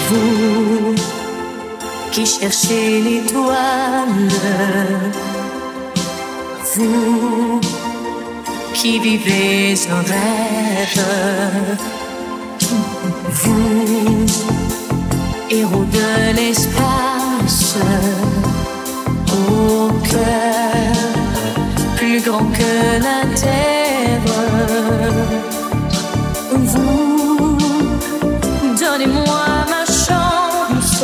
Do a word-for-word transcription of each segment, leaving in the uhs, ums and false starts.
Vous qui cherchez l'étoile, vous qui vivez un rêve, vous, héros de l'espace, au cœur plus grand que la terre, vous, donnez-moi ma chance.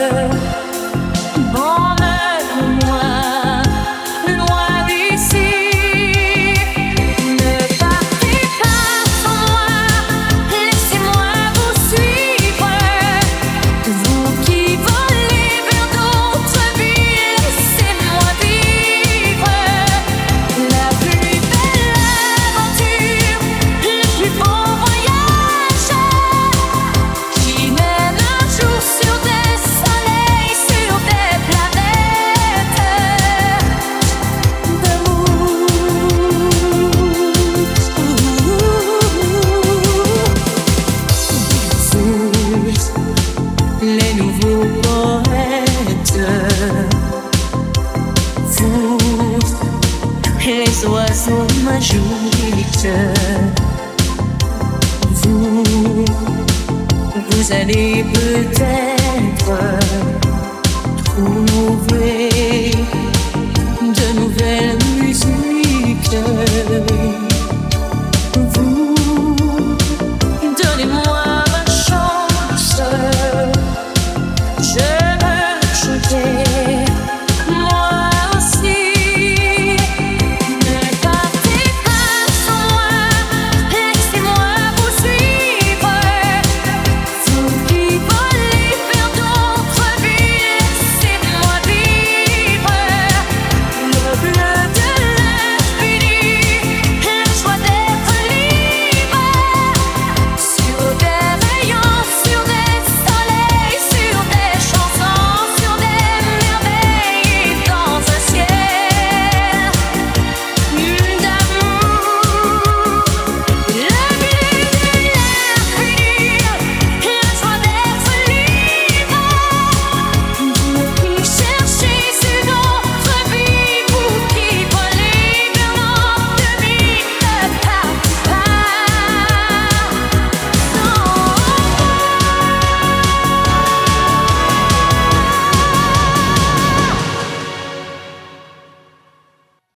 Les nouveaux poètes, vous, les oiseaux magiques, vous, vous allez peut-être trouver de nouvelles musiques.